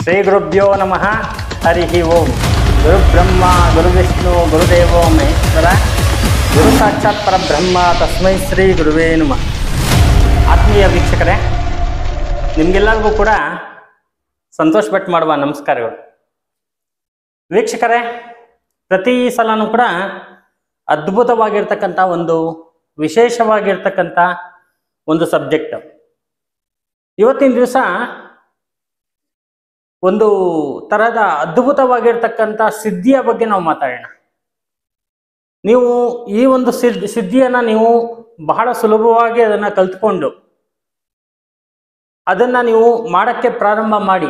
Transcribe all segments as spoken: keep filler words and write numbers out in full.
ಶ್ರೀ ಗುರುಭ್ಯೋ ನಮಃ. ಹರಿ ಓಂ. ಗುರು ಬ್ರಹ್ಮ ಗುರು ವಿಷ್ಣು ಗುರುದೇವೋ ಮಹೇಶ್ವರ, ಗುರು ಸಾಕ್ಷಾತ್ ಪರಬ್ರಹ್ಮ, ತಸ್ಮೈ ಶ್ರೀ ಗುರುವೇ ನಮಃ. ಆತ್ಮೀಯ ವೀಕ್ಷಕರೇ, ನಿಮಗೆಲ್ಲರಿಗೂ ಕೂಡ ಸಂತೋಷ್ ಭಟ್ ಮಾಡುವ ನಮಸ್ಕಾರಗಳು. ವೀಕ್ಷಕರೇ, ಪ್ರತಿ ಸಲನೂ ಕೂಡ ಅದ್ಭುತವಾಗಿರ್ತಕ್ಕಂಥ ಒಂದು ವಿಶೇಷವಾಗಿರ್ತಕ್ಕಂಥ ಒಂದು ಸಬ್ಜೆಕ್ಟ್. ಇವತ್ತಿನ ದಿವಸ ಒಂದು ತರಹದ ಅದ್ಭುತವಾಗಿರ್ತಕ್ಕಂಥ ಸಿದ್ಧಿಯ ಬಗ್ಗೆ ನಾವು ಮಾತಾಡೋಣ. ನೀವು ಈ ಒಂದು ಸಿದ್ಧಿ ಸಿದ್ಧಿಯನ್ನು ನೀವು ಬಹಳ ಸುಲಭವಾಗಿ ಅದನ್ನು ಕಲ್ತ್ಕೊಂಡು ಅದನ್ನು ನೀವು ಮಾಡೋಕ್ಕೆ ಪ್ರಾರಂಭ ಮಾಡಿ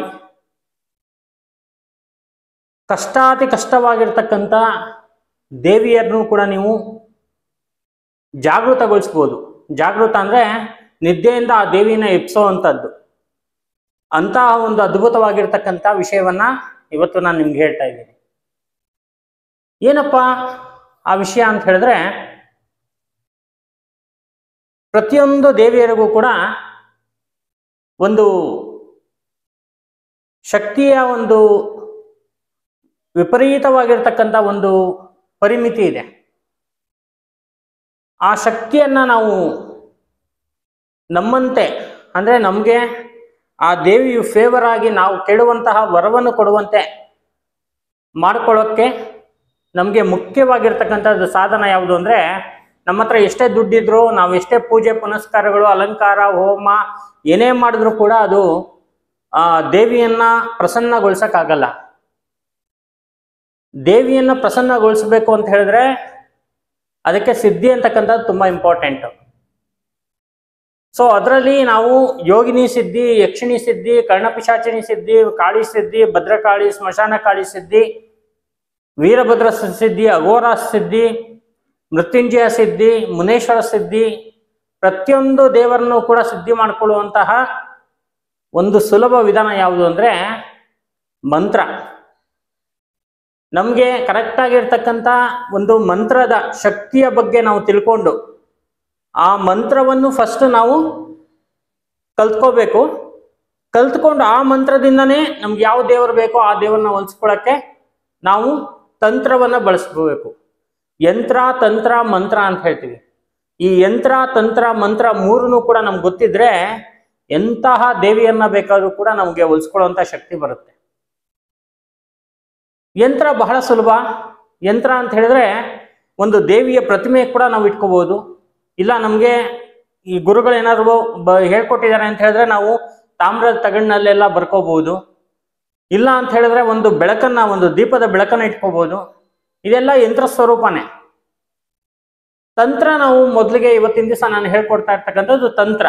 ಕಷ್ಟಾತಿ ಕಷ್ಟವಾಗಿರ್ತಕ್ಕಂಥ ದೇವಿಯರನ್ನು ಕೂಡ ನೀವು ಜಾಗೃತಗೊಳಿಸ್ಬೋದು. ಜಾಗೃತ ಅಂದರೆ ನಿದ್ದೆಯಿಂದ ಆ ದೇವಿನ ಎಬ್ಸೋ ಅಂಥದ್ದು. ಅಂತಹ ಒಂದು ಅದ್ಭುತವಾಗಿರ್ತಕ್ಕಂಥ ವಿಷಯವನ್ನ ಇವತ್ತು ನಾನು ನಿಮ್ಗೆ ಹೇಳ್ತಾ ಇದ್ದೀನಿ. ಏನಪ್ಪ ಆ ವಿಷಯ ಅಂತ ಹೇಳಿದ್ರೆ, ಪ್ರತಿಯೊಂದು ದೇವಿಯರಿಗೂ ಕೂಡ ಒಂದು ಶಕ್ತಿಯ ಒಂದು ವಿಪರೀತವಾಗಿರ್ತಕ್ಕಂಥ ಒಂದು ಪರಿಮಿತಿ ಇದೆ. ಆ ಶಕ್ತಿಯನ್ನ ನಾವು ನಮ್ಮಂತೆ ಅಂದರೆ ನಮಗೆ ಆ ದೇವಿಯು ಫೇವರ್ ಆಗಿ ನಾವು ಕೇಳುವಂತಹ ವರವನ್ನು ಕೊಡುವಂತೆ ಮಾಡ್ಕೊಳ್ಳೋಕ್ಕೆ ನಮಗೆ ಮುಖ್ಯವಾಗಿರ್ತಕ್ಕಂಥದ್ದು ಸಾಧನ ಯಾವುದು ಅಂದರೆ, ನಮ್ಮ ಹತ್ರ ಎಷ್ಟೇ ದುಡ್ಡಿದ್ರು, ನಾವು ಎಷ್ಟೇ ಪೂಜೆ ಪುನಸ್ಕಾರಗಳು ಅಲಂಕಾರ ಹೋಮ ಏನೇ ಮಾಡಿದ್ರೂ ಕೂಡ ಅದು ಆ ದೇವಿಯನ್ನ ಪ್ರಸನ್ನಗೊಳಿಸೋಕ್ಕಾಗಲ್ಲ. ದೇವಿಯನ್ನ ಪ್ರಸನ್ನಗೊಳಿಸಬೇಕು ಅಂತ ಹೇಳಿದ್ರೆ ಅದಕ್ಕೆ ಸಿದ್ಧಿ ಅಂತಕ್ಕಂಥದ್ದು ತುಂಬ ಇಂಪಾರ್ಟೆಂಟು. ಸೊ ಅದರಲ್ಲಿ ನಾವು ಯೋಗಿನಿ ಸಿದ್ಧಿ, ಯಕ್ಷಿಣಿ ಸಿದ್ಧಿ, ಕರ್ಣಪಿಶಾಚಿನಿ ಸಿದ್ಧಿ, ಕಾಳಿ ಸಿದ್ಧಿ, ಭದ್ರಕಾಳಿ, ಸ್ಮಶಾನ ಕಾಳಿ ಸಿದ್ಧಿ, ವೀರಭದ್ರ ಸಿದ್ಧಿ, ಅಘೋರ ಸಿದ್ಧಿ, ಮೃತ್ಯುಂಜಯ ಸಿದ್ಧಿ, ಮುನೇಶ್ವರ ಸಿದ್ಧಿ, ಪ್ರತಿಯೊಂದು ದೇವರನ್ನು ಕೂಡ ಸಿದ್ಧಿ ಮಾಡಿಕೊಳ್ಳುವಂತಹ ಒಂದು ಸುಲಭ ವಿಧಾನ ಯಾವುದು ಅಂದರೆ ಮಂತ್ರ. ನಮಗೆ ಕರೆಕ್ಟಾಗಿರ್ತಕ್ಕಂಥ ಒಂದು ಮಂತ್ರದ ಶಕ್ತಿಯ ಬಗ್ಗೆ ನಾವು ತಿಳ್ಕೊಂಡು ಆ ಮಂತ್ರವನ್ನು ಫಸ್ಟ್ ನಾವು ಕಲ್ತ್ಕೋಬೇಕು. ಕಲ್ತ್ಕೊಂಡು ಆ ಮಂತ್ರದಿಂದನೇ ನಮ್ಗೆ ಯಾವ ದೇವರು ಬೇಕೋ ಆ ದೇವರನ್ನ ಹೊಲಿಸ್ಕೊಳ್ಳೋಕ್ಕೆ ನಾವು ತಂತ್ರವನ್ನು ಬಳಸ್ಕೋಬೇಕು. ಯಂತ್ರ, ತಂತ್ರ, ಮಂತ್ರ ಅಂತ ಹೇಳ್ತೀವಿ. ಈ ಯಂತ್ರ, ತಂತ್ರ, ಮಂತ್ರ ಮೂರನ್ನು ಕೂಡ ನಮ್ಗೆ ಗೊತ್ತಿದ್ರೆ ಎಂತಹ ದೇವಿಯನ್ನ ಬೇಕಾದ್ರೂ ಕೂಡ ನಮಗೆ ಹೊಲಿಸ್ಕೊಳ್ಳುವಂಥ ಶಕ್ತಿ ಬರುತ್ತೆ. ಯಂತ್ರ ಬಹಳ ಸುಲಭ. ಯಂತ್ರ ಅಂತ ಹೇಳಿದ್ರೆ ಒಂದು ದೇವಿಯ ಪ್ರತಿಮೆ ಕೂಡ ನಾವು ಇಟ್ಕೋಬಹುದು. ಇಲ್ಲ ನಮಗೆ ಈ ಗುರುಗಳು ಏನಾದ್ರು ಬ ಹೇಳ್ಕೊಟ್ಟಿದ್ದಾರೆ ಅಂತ ಹೇಳಿದ್ರೆ ನಾವು ತಾಮ್ರದ ತಗಡಿನಲ್ಲೆಲ್ಲ ಬರ್ಕೋಬಹುದು. ಇಲ್ಲ ಅಂತ ಹೇಳಿದ್ರೆ ಒಂದು ಬೆಳಕನ್ನ, ಒಂದು ದೀಪದ ಬೆಳಕನ್ನ ಇಟ್ಕೋಬಹುದು. ಇದೆಲ್ಲ ಯಂತ್ರ ಸ್ವರೂಪನೇ. ತಂತ್ರ ನಾವು ಮೊದಲಿಗೆ ಇವತ್ತಿನ ದಿವಸ ನಾನು ಹೇಳ್ಕೊಡ್ತಾ ಇರ್ತಕ್ಕಂಥದ್ದು ತಂತ್ರ.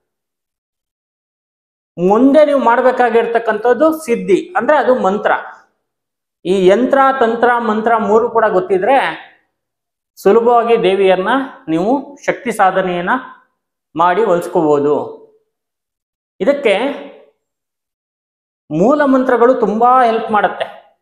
ಮುಂದೆ ನೀವು ಮಾಡಬೇಕಾಗಿರ್ತಕ್ಕಂಥದ್ದು ಸಿದ್ಧಿ, ಅಂದ್ರೆ ಅದು ಮಂತ್ರ. ಈ ಯಂತ್ರ, ತಂತ್ರ, ಮಂತ್ರ ಮೂರು ಕೂಡ ಗೊತ್ತಿದ್ರೆ ಸುಲಭವಾಗಿ ದೇವಿಯನ್ನ ನೀವು ಶಕ್ತಿ ಸಾಧನೆಯನ್ನ ಮಾಡಿ ಹೊಲಿಸ್ಕೋಬಹುದು. ಇದಕ್ಕೆ ಮೂಲ ಮಂತ್ರಗಳು ತುಂಬಾ ಹೆಲ್ಪ್ ಮಾಡುತ್ತೆ.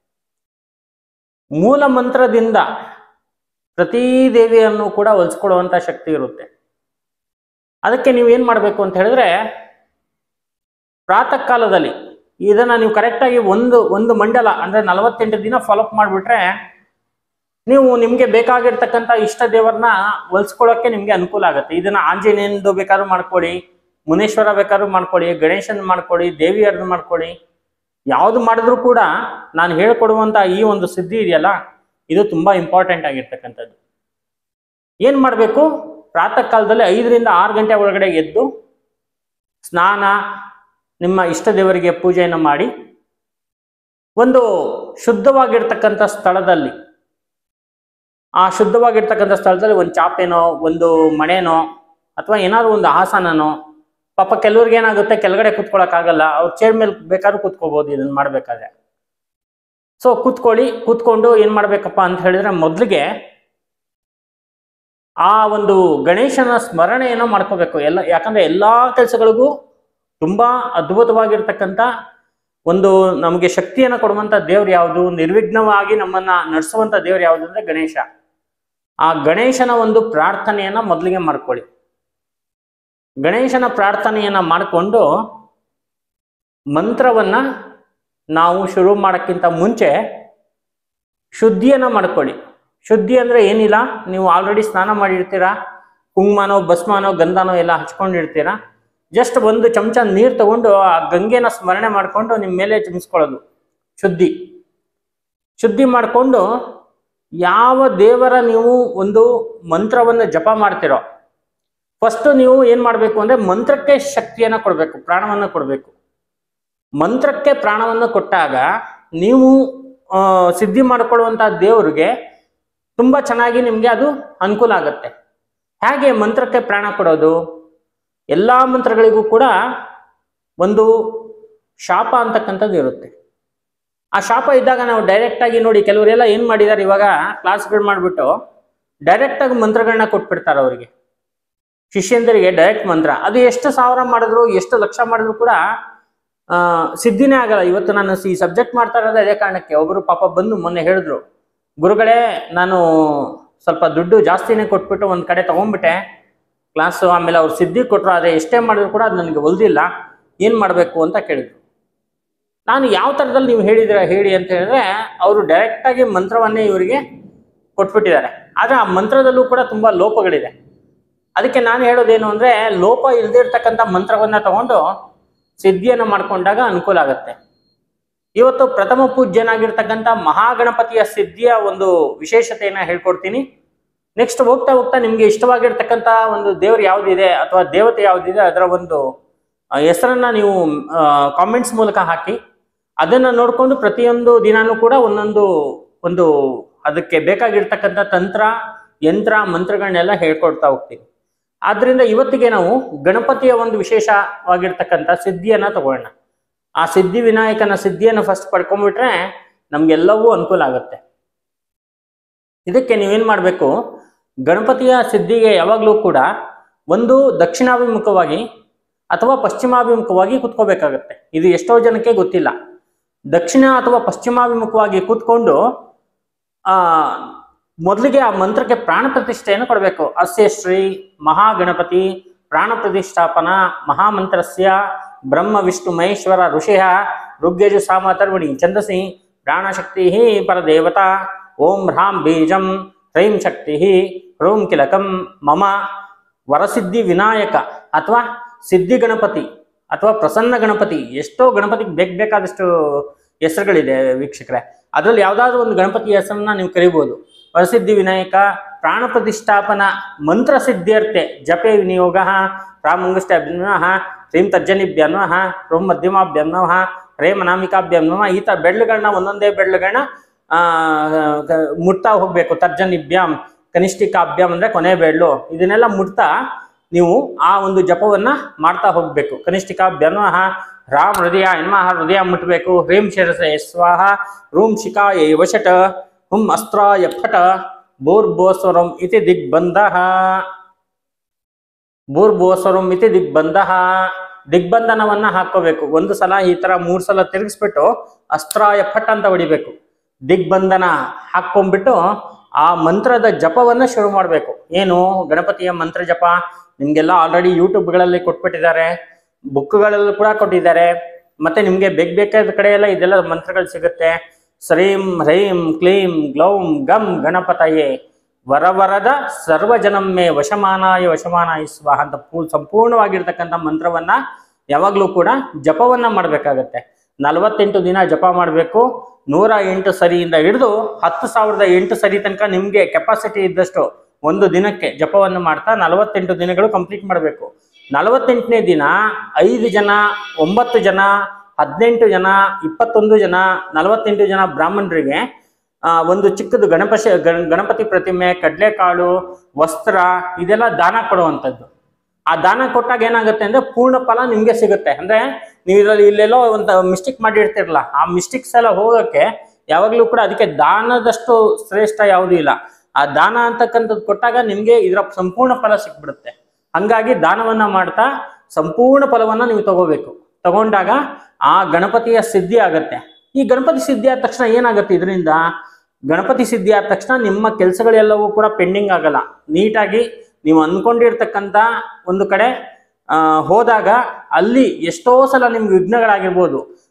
ಮೂಲ ಮಂತ್ರದಿಂದ ಪ್ರತಿ ದೇವಿಯನ್ನು ಕೂಡ ಹೊಲಿಸ್ಕೊಳ್ಳುವಂತ ಶಕ್ತಿ ಇರುತ್ತೆ. ಅದಕ್ಕೆ ನೀವು ಏನ್ ಮಾಡಬೇಕು ಅಂತ ಹೇಳಿದ್ರೆ, ಪ್ರಾತಃ ಕಾಲದಲ್ಲಿ ಇದನ್ನ ನೀವು ಕರೆಕ್ಟಾಗಿ ಒಂದು ಒಂದು ಮಂಡಲ ಅಂದ್ರೆ ನಲವತ್ತೆಂಟು ದಿನ ಫಾಲೋಅಪ್ ಮಾಡಿಬಿಟ್ರೆ ನೀವು ನಿಮ್ಗೆ ಬೇಕಾಗಿರ್ತಕ್ಕಂಥ ಇಷ್ಟ ದೇವರನ್ನ ಹೊಲಿಸ್ಕೊಳ್ಳೋಕೆ ನಿಮ್ಗೆ ಅನುಕೂಲ ಆಗುತ್ತೆ. ಇದನ್ನ ಆಂಜನೇಯಂದು ಬೇಕಾದ್ರೂ ಮಾಡ್ಕೊಳ್ಳಿ, ಮುನೇಶ್ವರ ಬೇಕಾದ್ರೂ ಮಾಡ್ಕೊಳ್ಳಿ, ಗಣೇಶನ್ ಮಾಡ್ಕೊಳ್ಳಿ, ದೇವಿಯರ್ದು ಮಾಡ್ಕೊಳ್ಳಿ. ಯಾವುದು ಮಾಡಿದ್ರು ಕೂಡ ನಾನು ಹೇಳ್ಕೊಡುವಂತ ಈ ಒಂದು ಸಿದ್ಧಿ ಇದೆಯಲ್ಲ, ಇದು ತುಂಬಾ ಇಂಪಾರ್ಟೆಂಟ್ ಆಗಿರ್ತಕ್ಕಂಥದ್ದು. ಏನ್ ಮಾಡಬೇಕು, ಪ್ರಾತಃ ಕಾಲದಲ್ಲಿ ಐದರಿಂದ ಆರು ಗಂಟೆ ಒಳಗಡೆ ಎದ್ದು ಸ್ನಾನ, ನಿಮ್ಮ ಇಷ್ಟ ದೇವರಿಗೆ ಪೂಜೆಯನ್ನು ಮಾಡಿ ಒಂದು ಶುದ್ಧವಾಗಿರ್ತಕ್ಕಂಥ ಸ್ಥಳದಲ್ಲಿ, ಆ ಶುದ್ಧವಾಗಿರ್ತಕ್ಕಂಥ ಸ್ಥಳದಲ್ಲಿ ಒಂದು ಚಾಪೇನೋ, ಒಂದು ಮಣೇನೋ, ಅಥವಾ ಏನಾದ್ರು ಒಂದು ಆಸನನೋ, ಪಾಪ ಕೆಲವ್ರಿಗೆ ಏನಾಗುತ್ತೆ ಕೆಳಗಡೆ ಕೂತ್ಕೊಳ್ಳೋಕ್ಕಾಗಲ್ಲ, ಅವ್ರ ಚೇರ್ ಮೇಲೆ ಬೇಕಾದ್ರೂ ಕೂತ್ಕೋಬಹುದು ಇದನ್ನ ಮಾಡ್ಬೇಕಾದ್ರೆ. ಸೊ ಕೂತ್ಕೊಳ್ಳಿ. ಕೂತ್ಕೊಂಡು ಏನ್ ಮಾಡ್ಬೇಕಪ್ಪ ಅಂತ ಹೇಳಿದ್ರೆ, ಮೊದಲಿಗೆ ಆ ಒಂದು ಗಣೇಶನ ಸ್ಮರಣೆಯನ್ನು ಮಾಡ್ಕೋಬೇಕು. ಎಲ್ಲ ಯಾಕಂದ್ರೆ ಎಲ್ಲಾ ಕೆಲಸಗಳಿಗೂ ತುಂಬಾ ಅದ್ಭುತವಾಗಿರ್ತಕ್ಕಂಥ ಒಂದು ನಮಗೆ ಶಕ್ತಿಯನ್ನು ಕೊಡುವಂತ ದೇವ್ರು ಯಾವುದು, ನಿರ್ವಿಘ್ನವಾಗಿ ನಮ್ಮನ್ನ ನಡೆಸುವಂತ ದೇವ್ರು ಯಾವುದು ಅಂದ್ರೆ ಗಣೇಶ. ಆ ಗಣೇಶನ ಒಂದು ಪ್ರಾರ್ಥನೆಯನ್ನ ಮೊದಲಿಗೆ ಮಾಡ್ಕೊಳ್ಳಿ. ಗಣೇಶನ ಪ್ರಾರ್ಥನೆಯನ್ನ ಮಾಡಿಕೊಂಡು ಮಂತ್ರವನ್ನ ನಾವು ಶುರು ಮಾಡೋಕ್ಕಿಂತ ಮುಂಚೆ ಶುದ್ಧಿಯನ್ನು ಮಾಡ್ಕೊಳ್ಳಿ. ಶುದ್ಧಿ ಅಂದರೆ ಏನಿಲ್ಲ, ನೀವು ಆಲ್ರೆಡಿ ಸ್ನಾನ ಮಾಡಿರ್ತೀರಾ, ಕುಂಕುಮನೋ ಭಸ್ಮನೋ ಗಂಧನೋ ಎಲ್ಲ ಹಚ್ಕೊಂಡಿರ್ತೀರಾ. ಜಸ್ಟ್ ಒಂದು ಚಮಚ ನೀರು ತಗೊಂಡು ಆ ಗಂಗೆನ ಸ್ಮರಣೆ ಮಾಡಿಕೊಂಡು ನಿಮ್ಮ ಮೇಲೆ ಚಿಮಿಸ್ಕೊಳ್ಳೋದು ಶುದ್ಧಿ. ಶುದ್ಧಿ ಮಾಡಿಕೊಂಡು ಯಾವ ದೇವರ ನೀವು ಒಂದು ಮಂತ್ರವನ್ನು ಜಪ ಮಾಡ್ತಿರೋ ಫಸ್ಟ್ ನೀವು ಏನು ಮಾಡಬೇಕು ಅಂದರೆ ಮಂತ್ರಕ್ಕೆ ಶಕ್ತಿಯನ್ನು ಕೊಡಬೇಕು, ಪ್ರಾಣವನ್ನು ಕೊಡಬೇಕು. ಮಂತ್ರಕ್ಕೆ ಪ್ರಾಣವನ್ನು ಕೊಟ್ಟಾಗ ನೀವು ಸಿದ್ಧಿ ಮಾಡಿಕೊಳ್ಳುವಂಥ ದೇವರಿಗೆ ತುಂಬ ಚೆನ್ನಾಗಿ ನಿಮಗೆ ಅದು ಅನುಕೂಲ ಆಗುತ್ತೆ. ಹೇಗೆ ಮಂತ್ರಕ್ಕೆ ಪ್ರಾಣ ಕೊಡೋದು? ಎಲ್ಲ ಮಂತ್ರಗಳಿಗೂ ಕೂಡ ಒಂದು ಶಾಪ ಅಂತಕ್ಕಂಥದ್ದು ಇರುತ್ತೆ. ಆ ಶಾಪ ಇದ್ದಾಗ ನಾವು ಡೈರೆಕ್ಟಾಗಿ ನೋಡಿ, ಕೆಲವರೆಲ್ಲ ಏನು ಮಾಡಿದ್ದಾರೆ ಇವಾಗ ಕ್ಲಾಸ್ಗಳು ಮಾಡಿಬಿಟ್ಟು ಡೈರೆಕ್ಟಾಗಿ ಮಂತ್ರಗಳನ್ನ ಕೊಟ್ಬಿಡ್ತಾರೆ ಅವರಿಗೆ, ಶಿಷ್ಯಂದರಿಗೆ ಡೈರೆಕ್ಟ್ ಮಂತ್ರ. ಅದು ಎಷ್ಟು ಸಾವಿರ ಮಾಡಿದ್ರು ಎಷ್ಟು ಲಕ್ಷ ಮಾಡಿದ್ರು ಕೂಡ ಸಿದ್ಧಿನೇ ಆಗಲ್ಲ. ಇವತ್ತು ನಾನು ಈ ಸಬ್ಜೆಕ್ಟ್ ಮಾಡ್ತಾ ಇರೋದು ಅದೇ ಕಾರಣಕ್ಕೆ. ಒಬ್ಬರು ಪಾಪ ಬಂದು ಮೊನ್ನೆ ಹೇಳಿದ್ರು, ಗುರುಗಳೇ ನಾನು ಸ್ವಲ್ಪ ದುಡ್ಡು ಜಾಸ್ತಿನೇ ಕೊಟ್ಬಿಟ್ಟು ಒಂದು ಕಡೆ ತೊಗೊಂಡ್ಬಿಟ್ಟೆ ಕ್ಲಾಸು, ಆಮೇಲೆ ಅವ್ರು ಸಿದ್ಧಿ ಕೊಟ್ಟರು, ಆದರೆ ಎಷ್ಟೇ ಮಾಡಿದ್ರು ಕೂಡ ಅದು ನನಗೆ ಒಲ್ದಿಲ್ಲ, ಏನು ಮಾಡಬೇಕು ಅಂತ ಕೇಳಿದ್ರು. ನಾನು ಯಾವ ಥರದಲ್ಲಿ ನೀವು ಹೇಳಿದಿರ ಹೇಳಿ ಅಂತ ಹೇಳಿದ್ರೆ ಅವರು ಡೈರೆಕ್ಟಾಗಿ ಮಂತ್ರವನ್ನೇ ಇವರಿಗೆ ಕೊಟ್ಬಿಟ್ಟಿದ್ದಾರೆ. ಆದರೆ ಆ ಮಂತ್ರದಲ್ಲೂ ಕೂಡ ತುಂಬ ಲೋಪಗಳಿದೆ. ಅದಕ್ಕೆ ನಾನು ಹೇಳೋದೇನು ಅಂದರೆ, ಲೋಪ ಇಲ್ದಿರ್ತಕ್ಕಂಥ ಮಂತ್ರವನ್ನು ತಗೊಂಡು ಸಿದ್ಧಿಯನ್ನು ಮಾಡಿಕೊಂಡಾಗ ಅನುಕೂಲ ಆಗುತ್ತೆ. ಇವತ್ತು ಪ್ರಥಮ ಪೂಜ್ಯನಾಗಿರ್ತಕ್ಕಂಥ ಮಹಾಗಣಪತಿಯ ಸಿದ್ಧಿಯ ಒಂದು ವಿಶೇಷತೆಯನ್ನು ಹೇಳ್ಕೊಡ್ತೀನಿ. ನೆಕ್ಸ್ಟ್ ಹೋಗ್ತಾ ಹೋಗ್ತಾ ನಿಮಗೆ ಇಷ್ಟವಾಗಿರ್ತಕ್ಕಂಥ ಒಂದು ದೇವರು ಯಾವುದಿದೆ ಅಥವಾ ದೇವತೆ ಯಾವುದಿದೆ ಅದರ ಒಂದು ಹೆಸರನ್ನು ನೀವು ಕಾಮೆಂಟ್ಸ್ ಮೂಲಕ ಹಾಕಿ, ಅದನ್ನು ನೋಡಿಕೊಂಡು ಪ್ರತಿಯೊಂದು ದಿನಾನೂ ಕೂಡ ಒಂದೊಂದು ಒಂದು ಅದಕ್ಕೆ ಬೇಕಾಗಿರ್ತಕ್ಕಂಥ ತಂತ್ರ ಯಂತ್ರ ಮಂತ್ರಗಳನ್ನೆಲ್ಲ ಹೇಳ್ಕೊಡ್ತಾ ಹೋಗ್ತೀನಿ. ಆದ್ದರಿಂದ ಇವತ್ತಿಗೆ ನಾವು ಗಣಪತಿಯ ಒಂದು ವಿಶೇಷವಾಗಿರ್ತಕ್ಕಂಥ ಸಿದ್ಧಿಯನ್ನು ತಗೊಳ್ಳೋಣ. ಆ ಸಿದ್ಧಿ ವಿನಾಯಕನ ಸಿದ್ಧಿಯನ್ನು ಫಸ್ಟ್ ಪಡ್ಕೊಂಡ್ಬಿಟ್ರೆ ನಮಗೆಲ್ಲವೂ ಅನುಕೂಲ ಆಗುತ್ತೆ. ಇದಕ್ಕೆ ನೀವೇನು ಮಾಡಬೇಕು, ಗಣಪತಿಯ ಸಿದ್ಧಿಗೆ ಯಾವಾಗಲೂ ಕೂಡ ಒಂದು ದಕ್ಷಿಣಾಭಿಮುಖವಾಗಿ ಅಥವಾ ಪಶ್ಚಿಮಾಭಿಮುಖವಾಗಿ ಕೂತ್ಕೋಬೇಕಾಗತ್ತೆ. ಇದು ಎಷ್ಟೋ ಜನಕ್ಕೆ ಗೊತ್ತಿಲ್ಲ. ದಕ್ಷಿಣ ಅಥವಾ ಪಶ್ಚಿಮಾಭಿಮುಖವಾಗಿ ಕೂತ್ಕೊಂಡು ಆ ಮೊದಲಿಗೆ ಆ ಮಂತ್ರಕ್ಕೆ ಪ್ರಾಣ ಪ್ರತಿಷ್ಠೆಯನ್ನು ಕೊಡಬೇಕು. ಅಸ್ಯ ಶ್ರೀ ಮಹಾಗಣಪತಿ ಪ್ರಾಣ ಪ್ರತಿಷ್ಠಾಪನಾ ಮಹಾಮಂತ್ರಸ್ಯ ಬ್ರಹ್ಮ ವಿಷ್ಣು ಮಹೇಶ್ವರ ಋಷಿಯ ಋಗ್ಯಜು ಸಾಮತರ್ವಣಿ ಛಂದಸಿ ಪ್ರಾಣಶಕ್ತಿ ಪರದೇವತಾ ಓಂ ಹ್ರಾಂ ಬೀಜಂ ಹ್ರೈಂ ಶಕ್ತಿ ಹ್ರೂಂ ಕಿಲಕಂ ಮಮ ವರಸಿದ್ಧಿ ವಿನಾಯಕ ಅಥವಾ ಸಿದ್ಧಿ ಗಣಪತಿ ಅಥವಾ ಪ್ರಸನ್ನ ಗಣಪತಿ. ಎಷ್ಟೋ ಗಣಪತಿಗೆ ಬೇಕು ಬೇಕಾದಷ್ಟು ಹೆಸರುಗಳಿದೆ ವೀಕ್ಷಕರೇ. ಅದರಲ್ಲಿ ಯಾವುದಾದ್ರೂ ಒಂದು ಗಣಪತಿ ಹೆಸರನ್ನ ನೀವು ಕರಿಬೋದು. ವರಸಿದ್ಧಿ ವಿನಾಯಕ ಪ್ರಾಣ ಪ್ರತಿಷ್ಠಾಪನ ಮಂತ್ರ ಸಿದ್ಧಿಯರ್ಥೆ ಜಪೆ ವಿನಿಯೋಗ ರಾಮಂಗುಷ್ಟಾಭ್ಯಂ ನಮಃ ಶ್ರೀಂ ತರ್ಜನಿಭ್ಯಂ ನಮಃ ರೋಂ ಮಧ್ಯಮಾಭ್ಯಂ ನಮಃ ರೇಮ ನಾಮಿಕಾಭ್ಯಂ ನಮಃ. ಈ ಥರ ಬೆಳ್ಳುಗಳನ್ನ ಒಂದೊಂದೇ ಬೆಳ್ಳುಗಳನ್ನ ಆ ಮುಟ್ತಾ ಹೋಗ್ಬೇಕು. ತರ್ಜನಿಭ್ಯಂ ಕನಿಷ್ಠಿಕಾಭ್ಯಂ ಅಂದ್ರೆ ಕೊನೆ ಬೆಳ್ಳು. ಇದನ್ನೆಲ್ಲ ಮುಟ್ತಾ ನೀವು ಆ ಒಂದು ಜಪವನ್ನ ಮಾಡ್ತಾ ಹೋಗ್ಬೇಕು. ಕನಿಷ್ಠಿಕಾಭ್ಯಂ ನಮಃ ರಾಮ್ ಹೃದಯ ನಮಃ ಹೃದಯ ಮುಟ್ಟಬೇಕು. ಹ್ರೀಂ ಶಿರಸೆ ಸ್ವಾಹ ರೂಂ ಶಿಖಾಯ ವಶಟ ಹುಂ ಅಸ್ತ್ರಾಯ ಫಟ ಭೂರ್ಭುವಸ್ವರಂ ಇತಿ ದಿಗ್ಬಂಧಃ ಭೂರ್ಭುವಸ್ವರಂ ಇತಿ ದಿಗ್ಬಂಧಃ. ದಿಗ್ಬಂಧನವನ್ನ ಹಾಕೋಬೇಕು. ಒಂದು ಸಲ ಈ ತರ ಮೂರ್ ಸಲ ತಿರುಗಿಸ್ಬಿಟ್ಟು ಅಸ್ತ್ರಾಯ ಫಟ್ ಅಂತ ಹೊಡಿಬೇಕು. ದಿಗ್ಬಂಧನ ಹಾಕೊಂಡ್ಬಿಟ್ಟು ಆ ಮಂತ್ರದ ಜಪವನ್ನ ಶುರು ಮಾಡಬೇಕು. ಏನು ಗಣಪತಿಯ ಮಂತ್ರ ಜಪ ನಿಮ್ಗೆಲ್ಲ ಆಲ್ರೆಡಿ ಯೂಟ್ಯೂಬ್ಗಳಲ್ಲಿ ಕೊಟ್ಬಿಟ್ಟಿದ್ದಾರೆ, ಬುಕ್ಗಳಲ್ಲೂ ಕೂಡ ಕೊಟ್ಟಿದ್ದಾರೆ. ಮತ್ತೆ ನಿಮ್ಗೆ ಬೇಕ್ ಬೇಕಾದ ಕಡೆ ಎಲ್ಲ ಇದೆಲ್ಲ ಮಂತ್ರಗಳು ಸಿಗುತ್ತೆ. ಶ್ರೀಂ ಹ್ರೈಂ ಕ್ಲೀಂ ಗ್ಲೌಂ ಗಂ ಗಣಪತಯೇ ವರವರದ ಸರ್ವಜನಮ್ಮೆ ವಶಮಾನಾಯ ವಶಮಾನಾಯ ಸ್ವಾಹ ಅಂತ ಪೂ ಸಂಪೂರ್ಣವಾಗಿರ್ತಕ್ಕಂಥ ಮಂತ್ರವನ್ನ ಯಾವಾಗಲೂ ಕೂಡ ಜಪವನ್ನ ಮಾಡಬೇಕಾಗತ್ತೆ. ನಲವತ್ತೆಂಟು ದಿನ ಜಪ ಮಾಡಬೇಕು. ನೂರ ಎಂಟು ಸರಿಯಿಂದ ಹಿಡಿದು ಹತ್ತು ಸಾವಿರದ ಎಂಟು ಸರಿ ತನಕ ನಿಮಗೆ ಕೆಪಾಸಿಟಿ ಇದ್ದಷ್ಟು ಒಂದು ದಿನಕ್ಕೆ ಜಪವನ್ನು ಮಾಡ್ತಾ ನಲವತ್ತೆಂಟು ದಿನಗಳು ಕಂಪ್ಲೀಟ್ ಮಾಡಬೇಕು. ನಲವತ್ತೆಂಟನೇ ದಿನ ಐದು ಜನ, ಒಂಬತ್ತು ಜನ, ಹದಿನೆಂಟು ಜನ, ಇಪ್ಪತ್ತೊಂದು ಜನ, ನಲವತ್ತೆಂಟು ಜನ ಬ್ರಾಹ್ಮಣರಿಗೆ ಒಂದು ಚಿಕ್ಕದು ಗಣಪತಿ ಗಣಪತಿ ಪ್ರತಿಮೆ, ಕಡಲೆಕಾಳು, ವಸ್ತ್ರ ಇದೆಲ್ಲ ದಾನ ಕೊಡುವಂಥದ್ದು. ಆ ದಾನ ಕೊಟ್ಟಾಗ ಏನಾಗುತ್ತೆ ಅಂದ್ರೆ ಪೂರ್ಣ ಫಲ ನಿಮ್ಗೆ ಸಿಗುತ್ತೆ. ಅಂದ್ರೆ ನೀವು ಇದರಲ್ಲಿ ಇಲ್ಲೆಲ್ಲೋ ಒಂದು ಮಿಸ್ಟೇಕ್ ಮಾಡಿರ್ತಿರಲ್ಲ, ಆ ಮಿಸ್ಟೇಕ್ಸ್ ಎಲ್ಲ ಹೋಗೋಕ್ಕೆ ಯಾವಾಗಲೂ ಕೂಡ ಅದಕ್ಕೆ ದಾನದಷ್ಟು ಶ್ರೇಷ್ಠ ಯಾವುದೂ ಇಲ್ಲ. ಆ ದಾನ ಅಂತಕ್ಕಂಥದ್ದು ಕೊಟ್ಟಾಗ ನಿಮ್ಗೆ ಇದರ ಸಂಪೂರ್ಣ ಫಲ ಸಿಕ್ಬಿಡುತ್ತೆ. ಹಂಗಾಗಿ ದಾನವನ್ನ ಮಾಡ್ತಾ ಸಂಪೂರ್ಣ ಫಲವನ್ನ ನೀವು ತಗೋಬೇಕು. ತಗೊಂಡಾಗ ಆ ಗಣಪತಿಯ ಸಿದ್ಧಿ ಆಗತ್ತೆ. ಈ ಗಣಪತಿ ಸಿದ್ಧಿ ಆದ ತಕ್ಷಣ ಏನಾಗುತ್ತೆ, ಇದರಿಂದ ಗಣಪತಿ ಸಿದ್ಧಿ ಆದ ತಕ್ಷಣ ನಿಮ್ಮ ಕೆಲಸಗಳೆಲ್ಲವೂ ಕೂಡ ಪೆಂಡಿಂಗ್ ಆಗಲ್ಲ. ನೀಟಾಗಿ ನೀವು ಅಂದ್ಕೊಂಡಿರ್ತಕ್ಕಂಥ ಒಂದು ಕಡೆ ಹೋದಾಗ ಅಲ್ಲಿ ಎಷ್ಟೋ ಸಲ ನಿಮ್ಗೆ ವಿಘ್ನಗಳಾಗಿರ್ಬೋದು.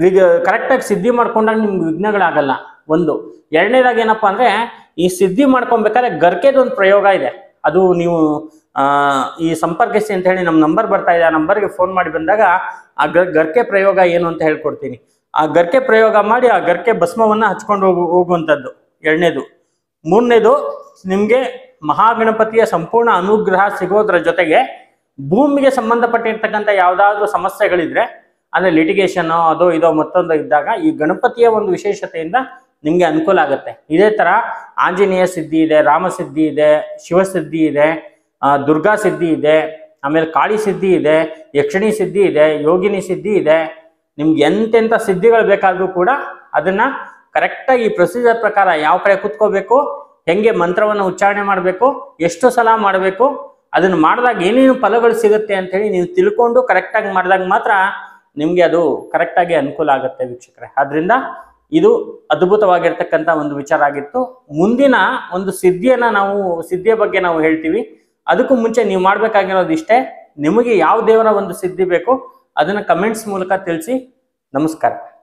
ಈಗ ಕರೆಕ್ಟಾಗಿ ಸಿದ್ಧಿ ಮಾಡ್ಕೊಂಡಾಗ ನಿಮ್ಗೆ ವಿಘ್ನಗಳಾಗಲ್ಲ. ಒಂದು ಎರಡನೇದಾಗಿ ಏನಪ್ಪಾ ಅಂದ್ರೆ ಈ ಸಿದ್ಧಿ ಮಾಡ್ಕೊಬೇಕಾದ್ರೆ ಗರ್ಕೆದೊಂದು ಪ್ರಯೋಗ ಇದೆ. ಅದು ನೀವು ಆ ಈ ಸಂಪರ್ಕಿಸಿ ಅಂತ ಹೇಳಿ ನಮ್ಮ ನಂಬರ್ ಬರ್ತಾ ಇದೆ, ಆ ನಂಬರ್ಗೆ ಫೋನ್ ಮಾಡಿ ಬಂದಾಗ ಆ ಗರ್ಕೆ ಪ್ರಯೋಗ ಏನು ಅಂತ ಹೇಳ್ಕೊಡ್ತೀನಿ. ಆ ಗರ್ಕೆ ಪ್ರಯೋಗ ಮಾಡಿ ಆ ಗರ್ಕೆ ಭಸ್ಮವನ್ನ ಹಚ್ಕೊಂಡು ಹೋಗು ಹೋಗುವಂಥದ್ದು ಎರಡನೇದು. ಮೂರನೇದು, ನಿಮ್ಗೆ ಮಹಾಗಣಪತಿಯ ಸಂಪೂರ್ಣ ಅನುಗ್ರಹ ಸಿಗೋದ್ರ ಜೊತೆಗೆ ಭೂಮಿಗೆ ಸಂಬಂಧಪಟ್ಟಿರ್ತಕ್ಕಂಥ ಯಾವ್ದಾದ್ರು ಸಮಸ್ಯೆಗಳಿದ್ರೆ ಅಂದ್ರೆ ಲಿಟಿಗೇಷನ್ ಅದೋ ಇದೋ ಮತ್ತೊಂದು ಇದ್ದಾಗ ಈ ಗಣಪತಿಯ ಒಂದು ವಿಶೇಷತೆಯಿಂದ ನಿಮ್ಗೆ ಅನುಕೂಲ ಆಗುತ್ತೆ. ಇದೇ ತರ ಆಂಜನೇಯ ಸಿದ್ಧಿ ಇದೆ, ರಾಮ ಸಿದ್ಧಿ ಇದೆ, ಶಿವಸಿದ್ಧಿ ಇದೆ, ಆ ದುರ್ಗಾ ಸಿದ್ಧಿ ಇದೆ, ಆಮೇಲೆ ಕಾಳಿ ಸಿದ್ಧಿ ಇದೆ, ಯಕ್ಷಿಣಿ ಸಿದ್ಧಿ ಇದೆ, ಯೋಗಿನಿ ಸಿದ್ಧಿ ಇದೆ. ನಿಮ್ಗೆ ಎಂತೆಂಥ ಸಿದ್ಧಿಗಳು ಬೇಕಾದ್ರೂ ಕೂಡ ಅದನ್ನ ಕರೆಕ್ಟಾಗಿ ಈ ಪ್ರೊಸೀಜರ್ ಪ್ರಕಾರ ಯಾವ ಕಡೆ ಕುತ್ಕೋಬೇಕು, ಹೆಂಗೆ ಮಂತ್ರವನ್ನು ಉಚ್ಚಾರಣೆ ಮಾಡಬೇಕು, ಎಷ್ಟು ಸಲ ಮಾಡಬೇಕು, ಅದನ್ನ ಮಾಡಿದಾಗ ಏನೇನು ಫಲಗಳು ಸಿಗುತ್ತೆ ಅಂತ ಹೇಳಿ ನೀವು ತಿಳ್ಕೊಂಡು ಕರೆಕ್ಟಾಗಿ ಮಾಡಿದಾಗ ಮಾತ್ರ ನಿಮ್ಗೆ ಅದು ಕರೆಕ್ಟಾಗಿ ಅನುಕೂಲ ಆಗುತ್ತೆ ವೀಕ್ಷಕರೇ. ಆದ್ರಿಂದ ಇದು ಅದ್ಭುತವಾಗಿರ್ತಕ್ಕಂಥ ಒಂದು ವಿಚಾರ ಆಗಿತ್ತು. ಮುಂದಿನ ಒಂದು ಸಿದ್ಧಿಯನ್ನ ನಾವು ಸಿದ್ಧಿಯ ಬಗ್ಗೆ ನಾವು ಹೇಳ್ತೀವಿ. ಅದಕ್ಕೂ ಮುಂಚೆ ನೀವು ಮಾಡ್ಬೇಕಾಗಿರೋದು ಇಷ್ಟೇ, ನಿಮಗೆ ಯಾವ ದೇವರ ಒಂದು ಸಿದ್ಧಿ ಬೇಕು ಅದನ್ನ ಕಮೆಂಟ್ಸ್ ಮೂಲಕ ತಿಳಿಸಿ. ನಮಸ್ಕಾರ.